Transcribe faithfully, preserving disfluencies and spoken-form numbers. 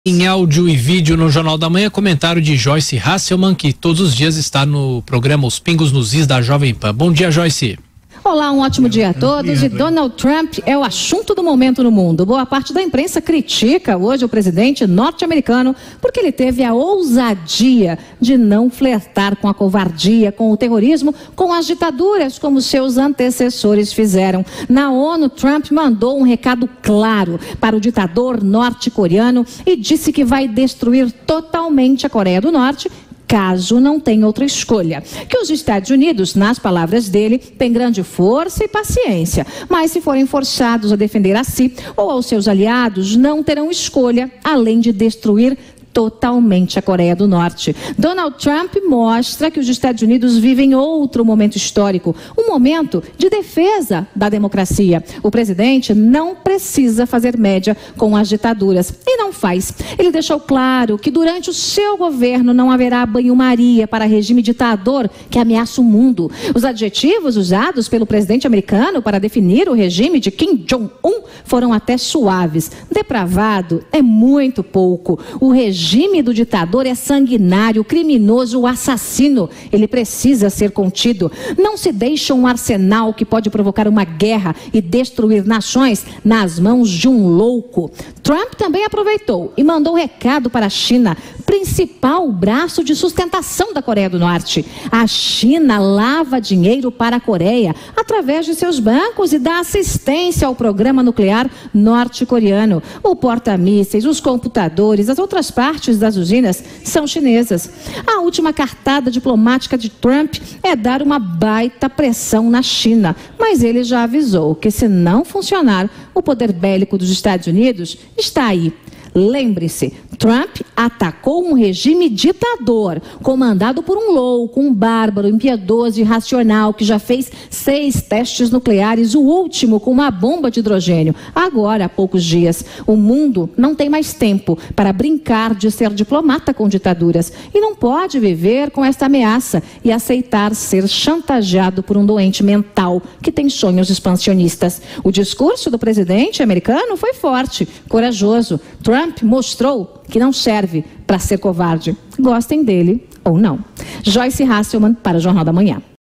Em áudio e vídeo no Jornal da Manhã, comentário de Joyce Hasselman, que todos os dias está no programa Os Pingos nos Is da Jovem Pan. Bom dia, Joyce. Olá, um ótimo dia a todos. E Donald Trump é o assunto do momento no mundo. Boa parte da imprensa critica hoje o presidente norte-americano porque ele teve a ousadia de não flertar com a covardia, com o terrorismo, com as ditaduras, como seus antecessores fizeram. Na ONU, Trump mandou um recado claro para o ditador norte-coreano e disse que vai destruir totalmente a Coreia do Norte caso não tenha outra escolha. Que os Estados Unidos, nas palavras dele, têm grande força e paciência, mas se forem forçados a defender a si ou aos seus aliados, não terão escolha além de destruir totalmente a Coreia do Norte. Donald Trump mostra que os Estados Unidos vivem outro momento histórico, um momento de defesa da democracia. O presidente não precisa fazer média com as ditaduras e não faz. Ele deixou claro que durante o seu governo não haverá banho-maria para regime ditador que ameaça o mundo. Os adjetivos usados pelo presidente americano para definir o regime de Kim Jong-un foram até suaves. Depravado é muito pouco. O regime O regime do ditador é sanguinário, criminoso, assassino. Ele precisa ser contido. Não se deixa um arsenal que pode provocar uma guerra e destruir nações nas mãos de um louco. Trump também aproveitou e mandou um recado para a China, principal braço de sustentação da Coreia do Norte. A China lava dinheiro para a Coreia através de seus bancos e dá assistência ao programa nuclear norte-coreano. O porta-mísseis, os computadores, as outras partes das usinas são chinesas. A última cartada diplomática de Trump é dar uma baita pressão na China, mas ele já avisou que se não funcionar, o poder bélico dos Estados Unidos está aí. Lembre-se, Trump atacou um regime ditador, comandado por um louco, um bárbaro, impiedoso e irracional, que já fez seis testes nucleares, o último com uma bomba de hidrogênio, agora há poucos dias. O mundo não tem mais tempo para brincar de ser diplomata com ditaduras e não pode viver com esta ameaça e aceitar ser chantageado por um doente mental que tem sonhos expansionistas. O discurso do presidente americano foi forte, corajoso. Trump mostrou que não serve para ser covarde. Gostem dele ou não. Joyce Hasselman para o Jornal da Manhã.